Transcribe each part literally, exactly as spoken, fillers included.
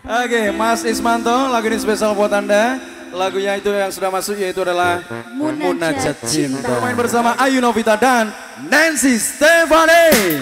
Oke, Mas Ismanto, lagu ini spesial buat Anda. Lagunya itu yang sudah masuk yaitu adalah Munajat Cinta. Main bersama Ayu Novita dan Nancy Stefani.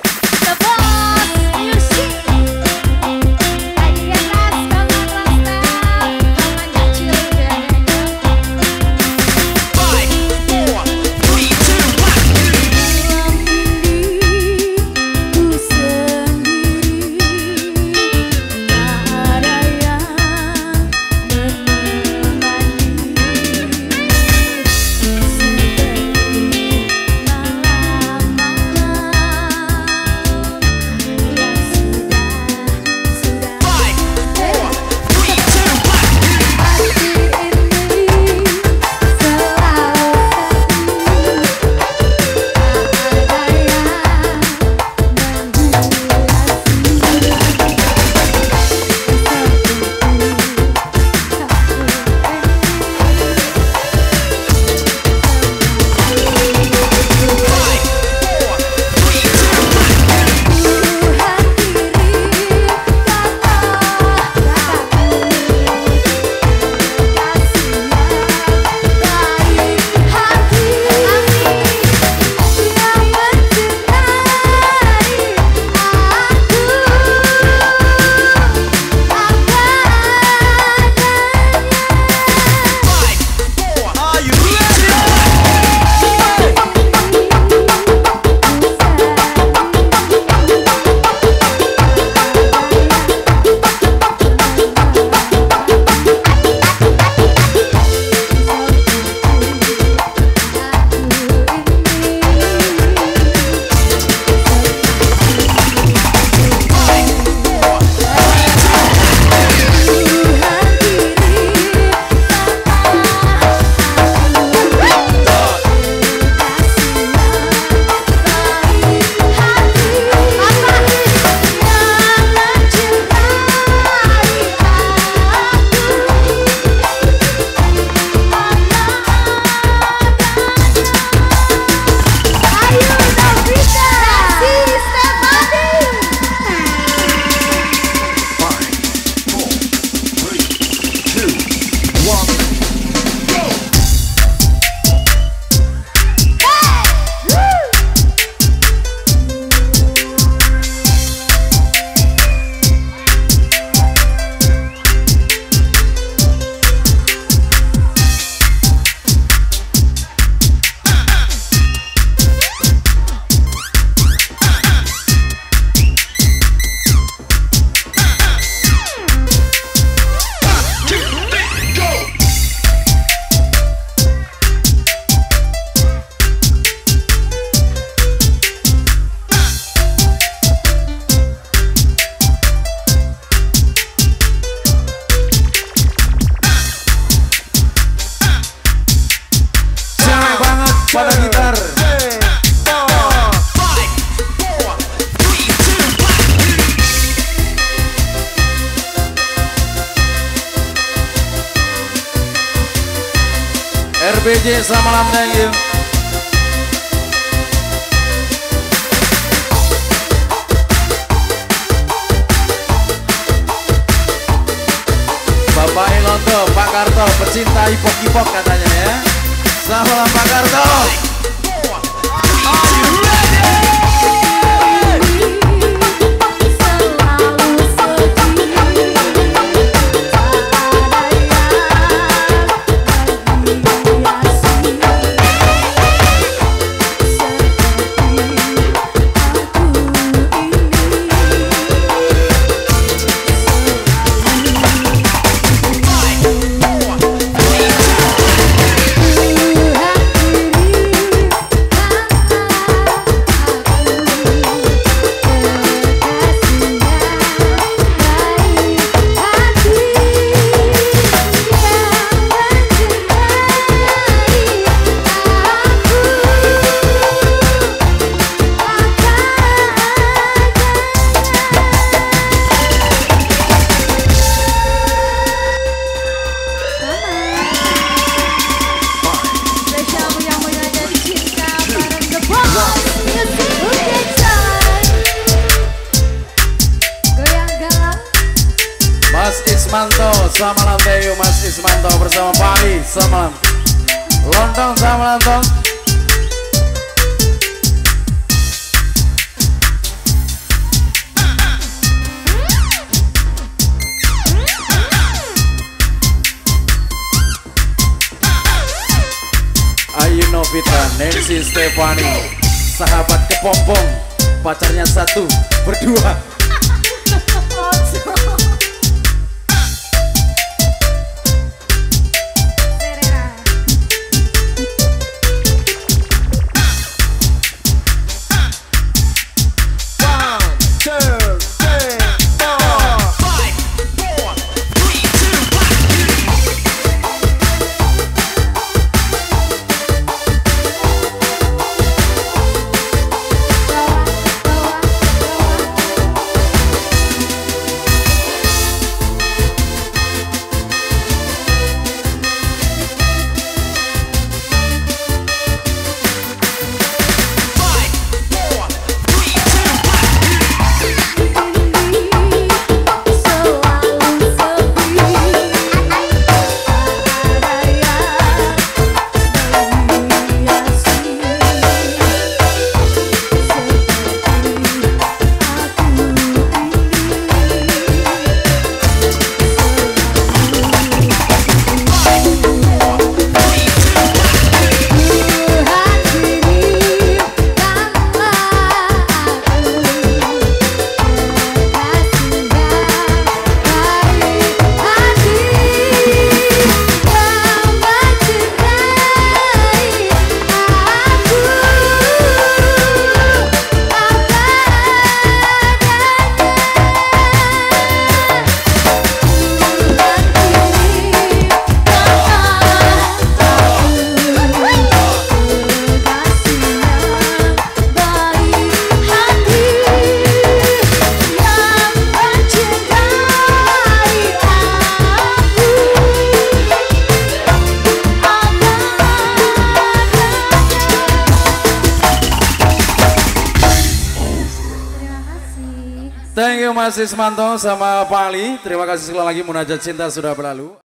Pada gitar R B J, selamat malam, thank you. Bapak Elonto, Pak Karto, pecinta hipok-hipok katanya ya. Selamat malam Pak Karto. Ismanto, selamat malam Teo Mas Ismanto bersama Pali, selamat malam. Lontong sama lontong. Ayu Novita, Nancy Stefani, sahabat kepompong, pacarnya satu, berdua. Thank you Mas Ismanto sama Pali. Terima kasih sekali lagi, Munajat Cinta sudah berlalu.